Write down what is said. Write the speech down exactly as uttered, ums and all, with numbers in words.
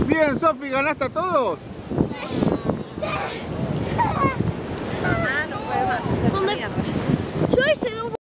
Bien, Sofi, ¿ganaste a todos? Mamá no puede más. ¿Dónde? Yo hice dos